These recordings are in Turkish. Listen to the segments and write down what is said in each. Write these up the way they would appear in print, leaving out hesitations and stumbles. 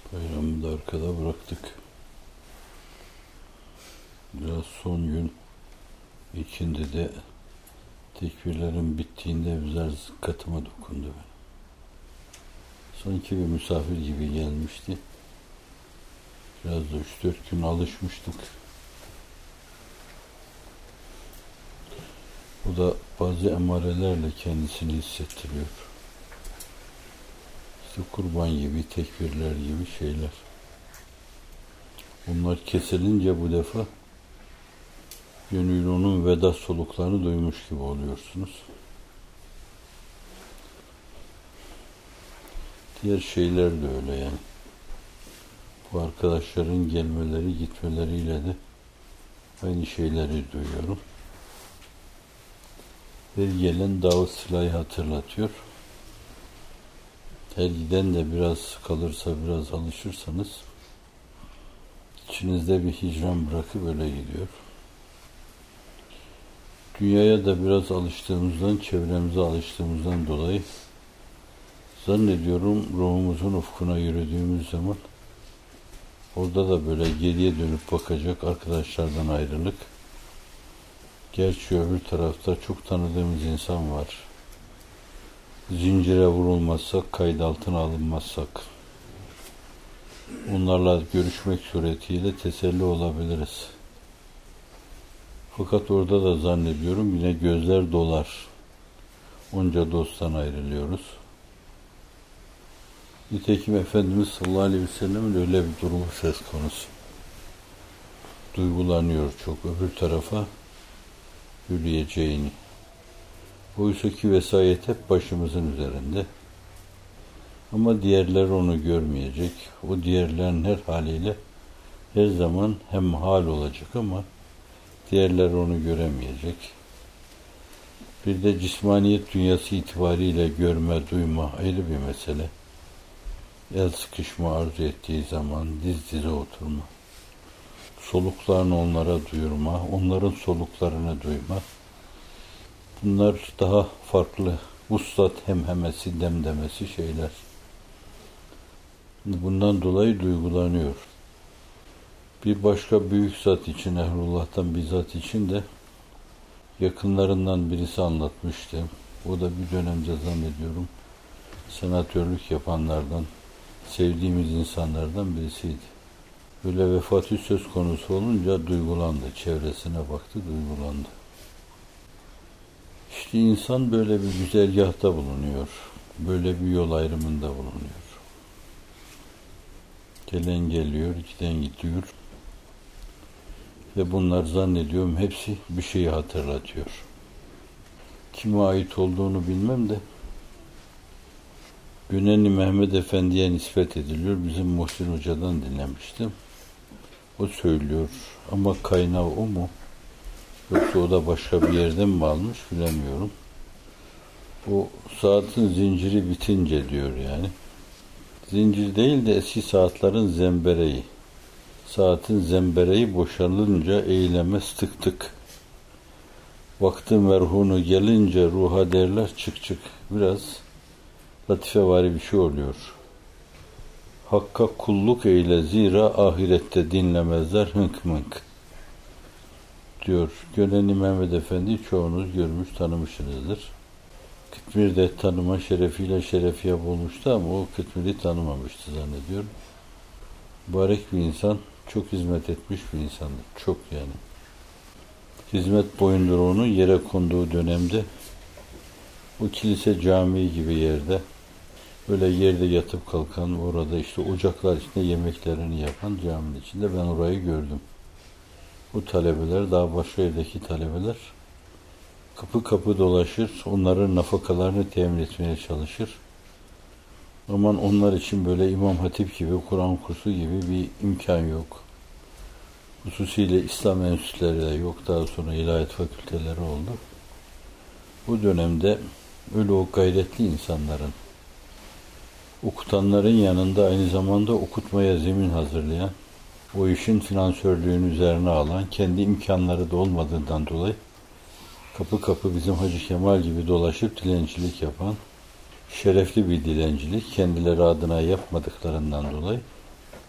Bayramı da arkada bıraktık. Biraz son gün ikindi de tekbirlerin bittiğinde biraz zıkkatıma dokundu. Sanki bir misafir gibi gelmişti. Biraz da 3-4 gün alışmıştık. Bu da bazı emarelerle kendisini hissettiriyor. İşte kurban gibi, tekbirler gibi şeyler. Bunlar kesilince bu defa gönül onun veda soluklarını duymuş gibi oluyorsunuz. Diğer şeyler de öyle yani. Bu arkadaşların gelmeleri, gitmeleriyle de aynı şeyleri duyuyorum. Her gelen Davut Sıla'yı hatırlatıyor. Her giden de biraz kalırsa, biraz alışırsanız içinizde bir hicran bırakıp öyle gidiyor. Dünyaya da biraz alıştığımızdan, çevremize alıştığımızdan dolayı zannediyorum ruhumuzun ufkuna yürüdüğümüz zaman orada da böyle geriye dönüp bakacak arkadaşlardan ayrılık. Gerçi öbür tarafta çok tanıdığımız insan var. Zincire vurulmazsak, kayıt altına alınmazsak onlarla görüşmek suretiyle teselli olabiliriz. Fakat orada da zannediyorum yine gözler dolar. Onca dosttan ayrılıyoruz. Nitekim Efendimiz sallallahu aleyhi ve sellem'in öyle bir durumu söz konusu. Duygulanıyor çok öbür tarafa yürüyeceğini. Oysa ki vesayet hep başımızın üzerinde. Ama diğerler onu görmeyecek. O diğerlerin her haliyle her zaman hem hal olacak ama diğerler onu göremeyecek. Bir de cismaniyet dünyası itibariyle görme, duyma ayrı bir mesele. El sıkışma arzu ettiği zaman diz dize oturma. Soluklarını onlara duyurma, onların soluklarını duyma. Bunlar daha farklı, vuslat hemhemesi, demdemesi şeyler. Bundan dolayı duygulanıyor. Bir başka büyük zat için, Ehlullah'tan bir zat için de yakınlarından birisi anlatmıştı. O da bir dönemde zannediyorum senatörlük yapanlardan, sevdiğimiz insanlardan birisiydi. Böyle vefatı söz konusu olunca duygulandı. Çevresine baktı, duygulandı. İşte insan böyle bir güzergahta bulunuyor. Böyle bir yol ayrımında bulunuyor. Gelen geliyor, giden gidiyor. Ve bunlar zannediyorum hepsi bir şeyi hatırlatıyor. Kime ait olduğunu bilmem de Gönenli Mehmet Efendi'ye nispet ediliyor. Bizim Muhsin Hoca'dan dinlemiştim. O söylüyor ama kaynağı o mu? Yoksa o da başka bir yerden mi almış bilemiyorum. O saatin zinciri bitince diyor yani. Zincir değil de eski saatlerin zembereği. Saatin zembereği boşalınca eylemez tık tık. Vakti merhunu gelince ruha derler çık çık. Biraz latifevari bir şey oluyor. Hakka kulluk eyle zira ahirette dinlemezler hınk mınk diyor. Gönenli Mehmet Efendi çoğunuz görmüş tanımışsınızdır. Kıtmir'de tanıma şerefiyle şerefiye bulmuştu ama o Kıtmir'i tanımamıştı zannediyorum. Mübarek bir insan, çok hizmet etmiş bir insandır. Çok yani. Hizmet boyunduruğunun yere konduğu dönemde o kilise camii gibi yerde böyle yerde yatıp kalkan, orada işte ocaklar içinde yemeklerini yapan caminin içinde ben orayı gördüm. Bu talebeler, daha başka yerdeki talebeler kapı kapı dolaşır, onların nafakalarını temin etmeye çalışır. Aman onlar için böyle İmam Hatip gibi, Kur'an kursu gibi bir imkan yok. Hususiyle İslam enstitüleri de yok. Daha sonra ilahiyat fakülteleri oldu. Bu dönemde öyle o gayretli insanların, okutanların yanında aynı zamanda okutmaya zemin hazırlayan, o işin finansörlüğünü üzerine alan, kendi imkanları da olmadığından dolayı kapı kapı bizim Hacı Kemal gibi dolaşıp dilencilik yapan, şerefli bir dilencilik, kendileri adına yapmadıklarından dolayı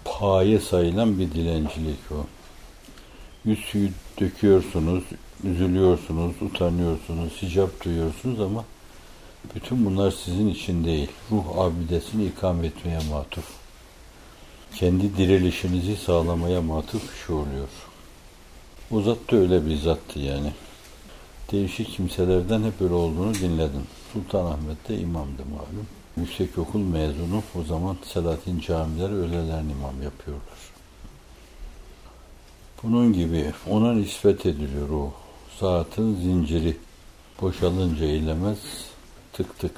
paye sayılan bir dilencilik o. Yüz suyu döküyorsunuz, üzülüyorsunuz, utanıyorsunuz, hicap duyuyorsunuz ama bütün bunlar sizin için değil. Ruh abidesini ikame etmeye matuf. Kendi dirilişinizi sağlamaya matuf bir şey oluyor. O zat da öyle bir zattı yani. Değişik kimselerden hep öyle olduğunu dinledim. Sultanahmet'te imamdı malum. Yüksekokul mezunu, o zaman Selahattin camileri öğlelerin imam yapıyorlar. Bunun gibi ona nispet ediliyor o. Saatin zinciri boşalınca eylemez, tık tık.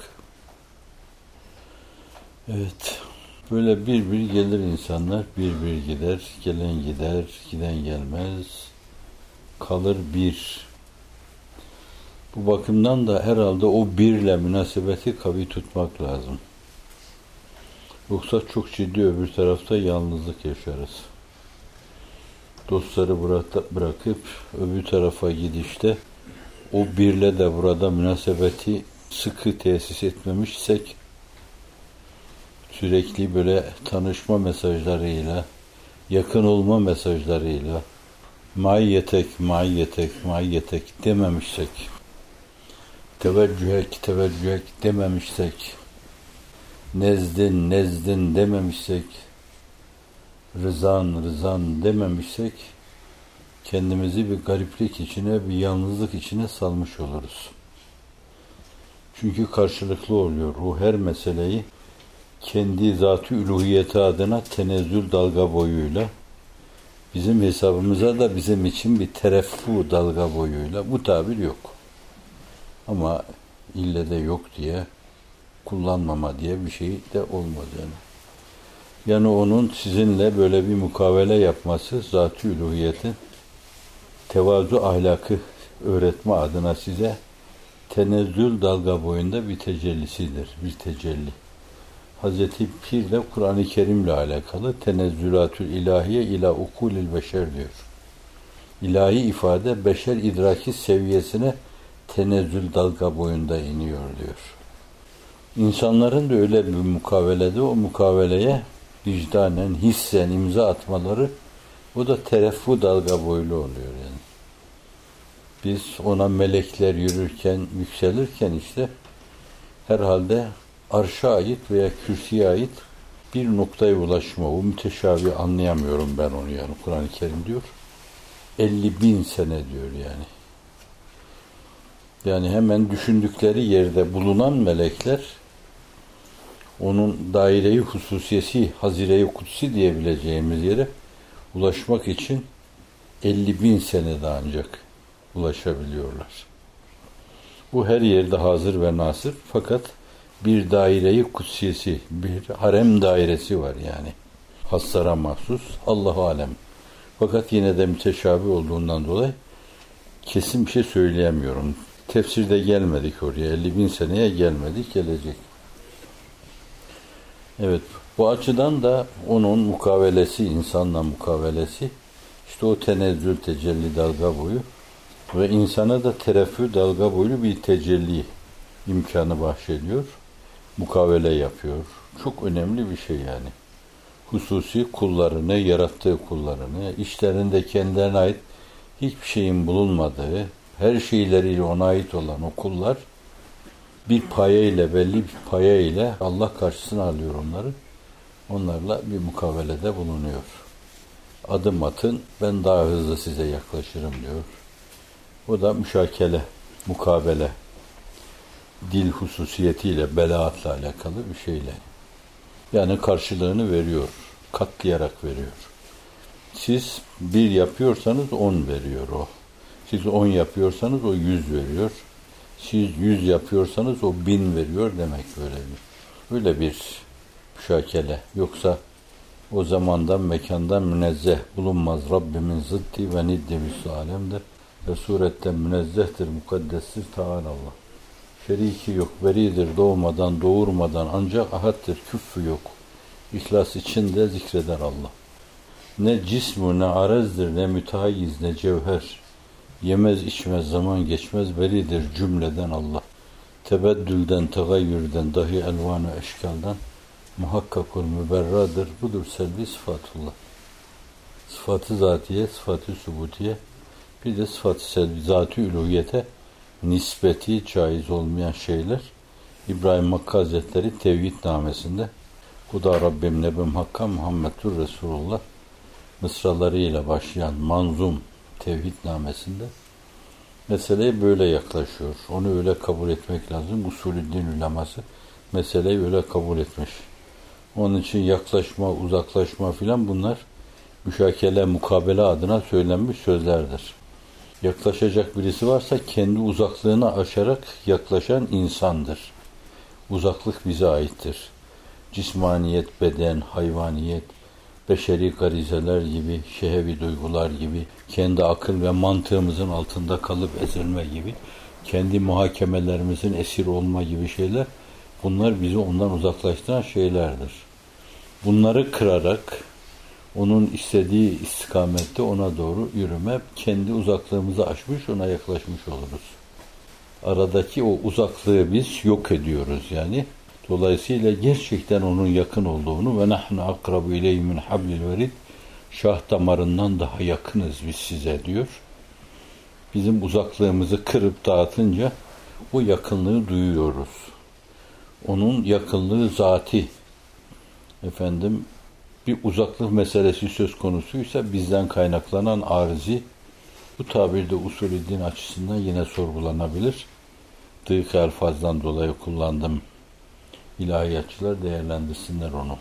Evet, böyle bir bir gelir insanlar, bir bir gider, gelen gider, giden gelmez, kalır bir. Bu bakımdan da herhalde o birle münasebeti kavi tutmak lazım. Yoksa çok ciddi öbür tarafta yalnızlık yaşarız. Dostları bırakıp öbür tarafa gidişte o birle de burada münasebeti sıkı tesis etmemişsek sürekli böyle tanışma mesajlarıyla, yakın olma mesajlarıyla maiyetek dememişsek, teveccühek dememişsek, nezdin dememişsek, rızan dememişsek, kendimizi bir gariplik içine, bir yalnızlık içine salmış oluruz. Çünkü karşılıklı oluyor. O her meseleyi kendi zat-ı üluhiyeti adına tenezzül dalga boyuyla, bizim hesabımıza da bizim için bir tereffu dalga boyuyla, bu tabir yok. Ama ille de yok diye, kullanmama diye bir şey de olmaz yani. Yani onun sizinle böyle bir mukavele yapması, zat-ı üluhiyetin tevazu ahlakı öğretme adına size tenezzül dalga boyunda bir tecellisidir, bir tecelli. Hazreti Pir de Kur'an-ı Kerim'le alakalı tenezzülatül ilahiye ila ukulil beşer diyor. İlahi ifade beşer idraki seviyesine tenezzül dalga boyunda iniyor diyor. İnsanların da öyle bir mukavelede o mukaveleye vicdanen, hissen imza atmaları, o da tereffu dalga boylu oluyor yani. Biz ona melekler yürürken, yükselirken işte herhalde arşa ait veya kürsüye ait bir noktaya ulaşma. O müteşabih anlayamıyorum ben onu yani. Kur'an-ı Kerim diyor. 50.000 sene diyor yani. Yani hemen düşündükleri yerde bulunan melekler onun daire-i hususiyesi, hazire-i kutsi diyebileceğimiz yere ulaşmak için 50.000 senede ancak ulaşabiliyorlar. Bu her yerde hazır ve nasır, fakat bir daire-i kutsiyesi, bir harem dairesi var yani. Hassara mahsus, Allah-u alem. Fakat yine de müteşabih olduğundan dolayı kesin bir şey söyleyemiyorum. Tefsirde gelmedik oraya, 50.000 seneye gelmedik, gelecek. Evet, bu açıdan da onun mukavelesi, insanla mukavelesi, işte o tenezzül, tecelli dalga boyu ve insana da tereffü dalga boyu bir tecelli imkanı bahşediyor. Mukavele yapıyor. Çok önemli bir şey yani. Hususi kullarını, yarattığı kullarını, işlerinde kendilerine ait hiçbir şeyin bulunmadığı, her şeyleriyle ona ait olan o kullar bir paye ile, belli bir paye ile Allah karşısına alıyor onları. Onlarla bir mukavelede bulunuyor. Adım atın, ben daha hızlı size yaklaşırım diyor. O da müşakele, mukabele, dil hususiyetiyle, belaatla alakalı bir şeyle. Yani karşılığını veriyor, katlayarak veriyor. Siz 1 yapıyorsanız 10 veriyor o. Siz 10 yapıyorsanız o 100 veriyor. Siz 100 yapıyorsanız o 1000 veriyor demek böyle bir. Öyle bir müşakele. Yoksa o zamandan, mekandan münezzeh bulunmaz. Rabbimin zıddi ve niddi müslü alemdir. Ve suretten münezzehtir, mukaddestir, Teâlâ. Şeriki yok, beridir, doğmadan, doğurmadan, ancak ahattır, küffü yok. İhlas içinde zikreder Allah. Ne cismu, ne arezdir, ne mütehayiz, ne cevher. Yemez içmez, zaman geçmez, beridir cümleden Allah. Tebeddülden, tegayyürden, dahi elvan-ı eşkaldan muhakkakul müberradır. Budur selvi sıfatullah. Sıfatı zatiye, sıfatı subutiye, bir de sıfatı selvi, zat-ı üluhiyete nispeti caiz olmayan şeyler. İbrahim Hakkı Hazretleri Tevhidnamesinde Kuda Rabbim nebim Hakka Muhammedur Resulullah mısralarıyla başlayan manzum Tevhidnamesinde meseleye böyle yaklaşıyor. Onu öyle kabul etmek lazım. Usulüddin uleması meseleyi öyle kabul etmiş. Onun için yaklaşma, uzaklaşma filan bunlar müşakele, mukabele adına söylenmiş sözlerdir. Yaklaşacak birisi varsa kendi uzaklığını aşarak yaklaşan insandır. Uzaklık bize aittir. Cismaniyet, beden, hayvaniyet, beşeri garizeler gibi, şehevi duygular gibi, kendi akıl ve mantığımızın altında kalıp ezilme gibi, kendi muhakemelerimizin esir olma gibi şeyler, bunlar bizi ondan uzaklaştıran şeylerdir. Bunları kırarak, onun istediği istikamette ona doğru yürüme, kendi uzaklığımızı aşmış, ona yaklaşmış oluruz. Aradaki o uzaklığı biz yok ediyoruz yani. Dolayısıyla gerçekten onun yakın olduğunu ve nahnu akrabu ileyhi min hablil verid, şah damarından daha yakınız biz size diyor. Bizim uzaklığımızı kırıp dağıtınca o yakınlığı duyuyoruz. Onun yakınlığı zati. Bir uzaklık meselesi söz konusuysa bizden kaynaklanan arızi, bu tabirde usulü din açısından yine sorgulanabilir. Dık elfazdan dolayı kullandım. İlahiyatçılar değerlendirsinler onu.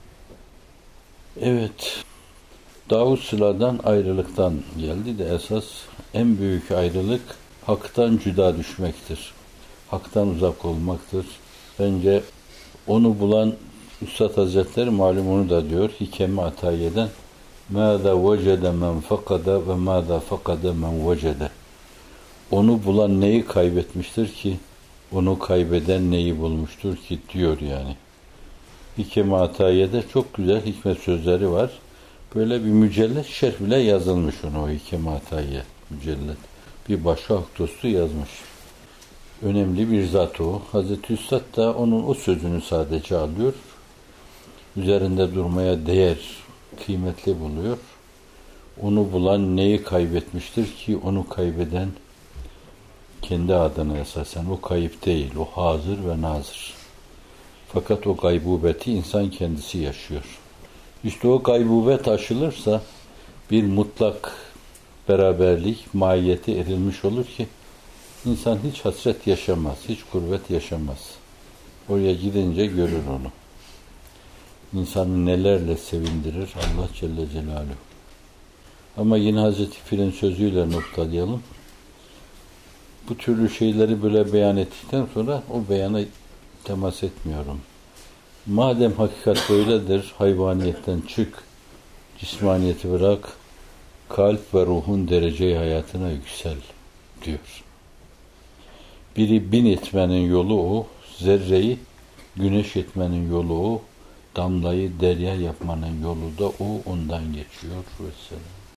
Evet, Davud Sıla'dan ayrılıktan geldi de esas en büyük ayrılık haktan cüda düşmektir. Haktan uzak olmaktır. Bence onu bulan Üstad Hazretleri malum onu da diyor. Hikemi Atayiye'den مَاذَا وَجَدَ مَنْ فَقَدَ وَمَاذَا فَقَدَ مَنْ وَجَدَ. Onu bulan neyi kaybetmiştir ki, onu kaybeden neyi bulmuştur ki diyor yani. Hikemi Atayiye'de çok güzel hikmet sözleri var. Böyle bir mücellet şerh bile yazılmış ona, o Hikemi Atayiye mücellet. Bir başka hak dostu yazmış. Önemli bir zat o. Hazreti Üstad da onun o sözünü sadece alıyor. Üzerinde durmaya değer, kıymetli buluyor. Onu bulan neyi kaybetmiştir ki onu kaybeden kendi adına esasen o kayıp değil, o hazır ve nazır. Fakat o gaybubeti insan kendisi yaşıyor. İşte o gaybubet aşılırsa bir mutlak beraberlik, mahiyeti erilmiş olur ki insan hiç hasret yaşamaz, hiç gurbet yaşamaz. Oraya gidince görür onu. İnsanı nelerle sevindirir Allah Celle Celaluhu. Ama yine Hazreti Pir'in sözüyle noktalayalım. Bu türlü şeyleri böyle beyan ettikten sonra o beyana temas etmiyorum. Madem hakikat böyledir, hayvaniyetten çık, cismaniyeti bırak, kalp ve ruhun derece hayatına yüksel diyor. Biri bin etmenin yolu o, zerreyi güneş etmenin yolu o, damlayı derya yapmanın yolu da o, ondan geçiyor. Vesselam.